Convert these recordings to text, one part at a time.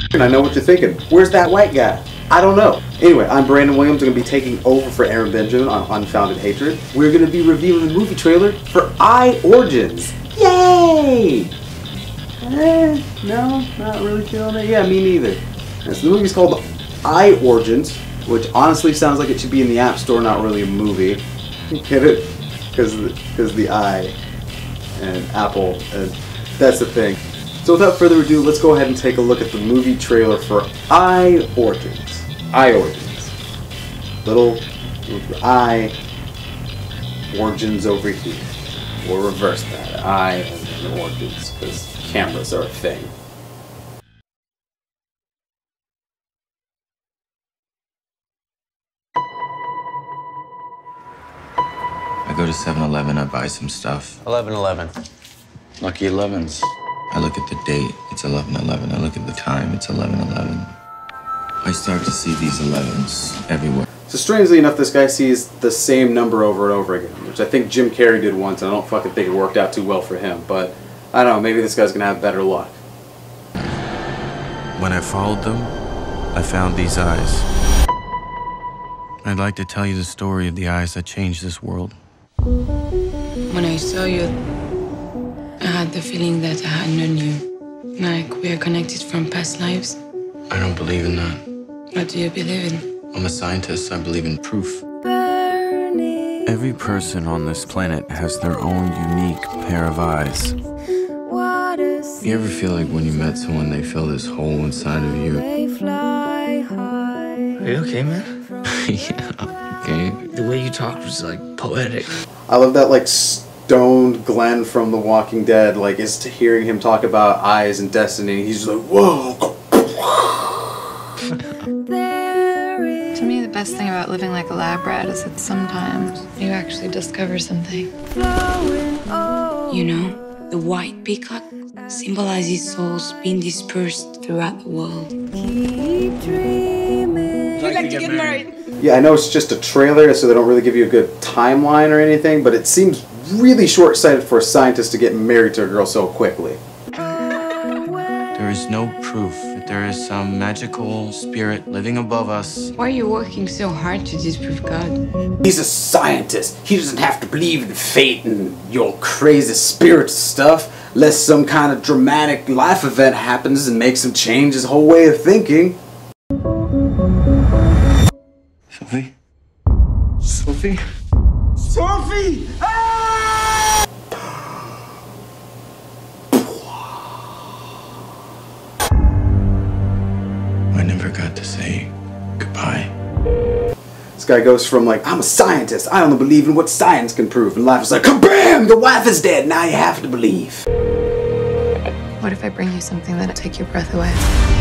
And I know what you're thinking. Where's that white guy? I don't know. Anyway, I'm Brandon Williams. I'm going to be taking over for Aaron Benjamin on Unfounded Hatred. We're going to be reviewing the movie trailer for I, Origins. Yay! No, not really feeling it. Yeah, me neither. So the movie's called I, Origins, which honestly sounds like it should be in the App Store, not really a movie. Get it? Because the I and Apple, and that's the thing. So without further ado, let's go ahead and take a look at the movie trailer for I, Origins. I, Origins. Little I, Origins over here. We'll reverse that. I and then Origins, because cameras are a thing. I go to 7-Eleven, I buy some stuff. 11/11. Lucky 11s. I look at the date, it's 11/11. I look at the time, it's 11/11. I start to see these 11s everywhere. So strangely enough, this guy sees the same number over and over again, which I think Jim Carrey did once, and I don't fucking think it worked out too well for him, but I don't know, maybe this guy's gonna have better luck. When I followed them, I found these eyes. I'd like to tell you the story of the eyes that changed this world. When I saw you, I had the feeling that I had known you. Like we are connected from past lives. I don't believe in that. What do you believe in? I'm a scientist, I believe in proof. Every person on this planet has their own unique pair of eyes. You ever feel like when you met someone, they fill this hole inside of you? Are you okay, man? Yeah, okay. The way you talked was like poetic. I love that like stoned Glenn from The Walking Dead, like is to hearing him talk about eyes and destiny, he's just like, whoa! To me, the best thing about living like a lab rat is that sometimes you actually discover something. You know, the white peacock symbolizes souls being dispersed throughout the world. I'd like to get married. Yeah, I know it's just a trailer, so they don't really give you a good timeline or anything, but it seems really short-sighted for a scientist to get married to a girl so quickly. There is no proof that there is some magical spirit living above us. Why are you working so hard to disprove God? He's a scientist. He doesn't have to believe in fate and your crazy spirit stuff, unless some kind of dramatic life event happens and makes him change his whole way of thinking. Sophie? Sophie? Sophie! I never got to say goodbye. This guy goes from like, I'm a scientist, I only believe in what science can prove, and life is like, kabam! The wife is dead, now you have to believe. What if I bring you something that'll take your breath away?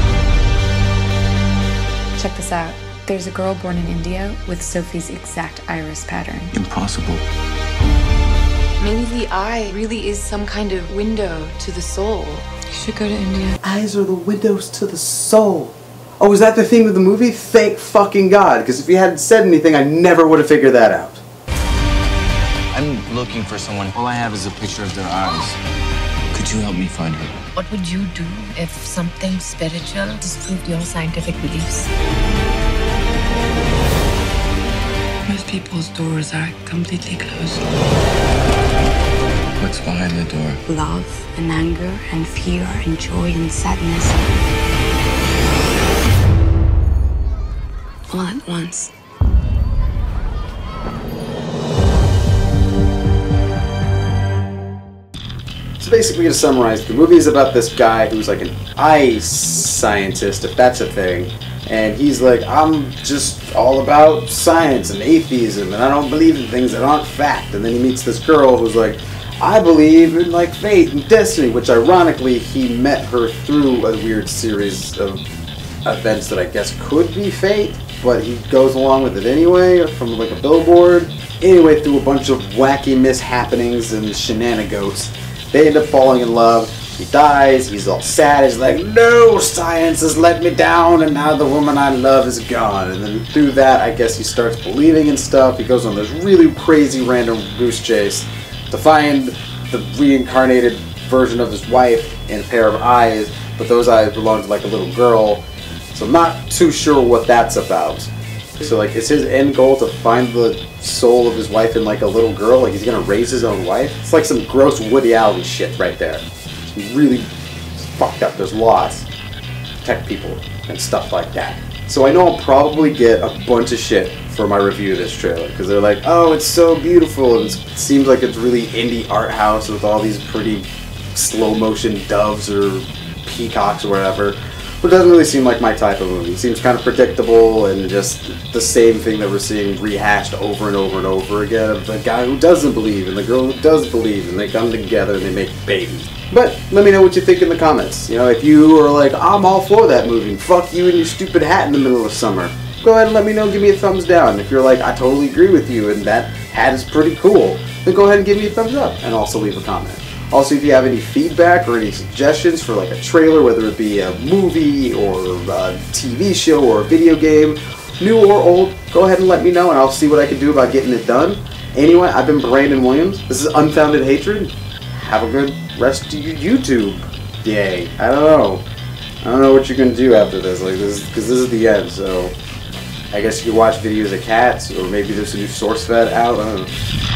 Check this out. There's a girl born in India with Sophie's exact iris pattern. Impossible. Maybe the eye really is some kind of window to the soul. You should go to India. Eyes are the windows to the soul. Oh, is that the theme of the movie? Thank fucking God, because if you hadn't said anything, I never would have figured that out. I'm looking for someone. All I have is a picture of their eyes. Could you help me find her? What would you do if something spiritual disproved your scientific beliefs? Most people's doors are completely closed. What's behind the door? Love and anger and fear and joy and sadness. All at once. So basically, to summarize, the movie is about this guy who's like an eye scientist, if that's a thing. And he's like, I'm just all about science and atheism, and I don't believe in things that aren't fact. And then he meets this girl who's like, I believe in like fate and destiny, which ironically he met her through a weird series of events that I guess could be fate, but he goes along with it anyway from like a billboard. Anyway, through a bunch of wacky mishappenings and shenanigans, they end up falling in love. He dies, he's all sad, he's like, no, science has let me down, and now the woman I love is gone. And then through that, I guess he starts believing in stuff. He goes on this really crazy random goose chase to find the reincarnated version of his wife and a pair of eyes, but those eyes belong to like a little girl. So I'm not too sure what that's about. So like, is his end goal to find the soul of his wife in like a little girl? Like he's gonna raise his own wife? It's like some gross Woody Allen shit right there. It's really fucked up. There's laws to protect people and stuff like that. So I know I'll probably get a bunch of shit for my review of this trailer, because they're like, oh, it's so beautiful, and it seems like it's really indie art house with all these pretty slow motion doves or peacocks or whatever. But it doesn't really seem like my type of movie. It seems kind of predictable and just the same thing that we're seeing rehashed over and over and over again, of the guy who doesn't believe and the girl who does believe, and they come together and they make babies. But let me know what you think in the comments. You know, if you are like, I'm all for that movie, fuck you and your stupid hat in the middle of summer, go ahead and let me know, give me a thumbs down. If you're like, I totally agree with you and that hat is pretty cool, then go ahead and give me a thumbs up and also leave a comment. Also, if you have any feedback or any suggestions for like a trailer, whether it be a movie or a TV show or a video game, new or old, go ahead and let me know and I'll see what I can do about getting it done. Anyway, I've been Brandon Williams. This is Unfounded Hatred. Have a good rest of your YouTube day. I don't know what you're gonna do after this, like this, because this is the end. So I guess you can watch videos of cats, or maybe there's a new SourceFed out. I don't know.